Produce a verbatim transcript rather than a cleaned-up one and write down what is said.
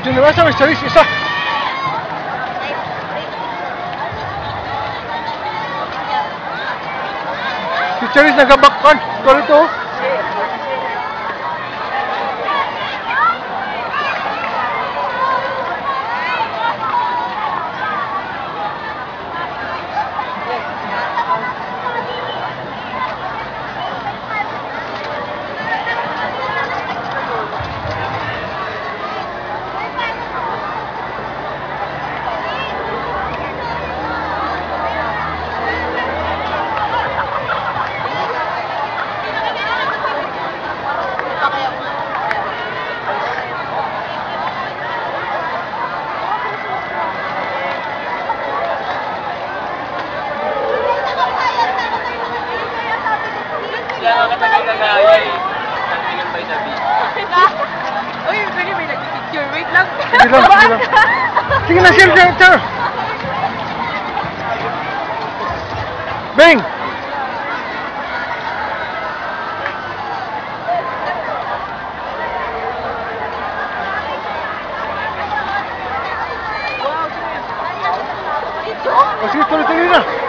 Sino ba sa may charis isa? Si charis nagabakkan. Ikaw ito. Kaya nga katagal-kagaya eh. Nagpingan by the beach. Uy, pwede may nag-picture. Wait lang. Sige lang, sige lang. Sige na, share, share, share. Bing! O sige, tuloy-tuloy na.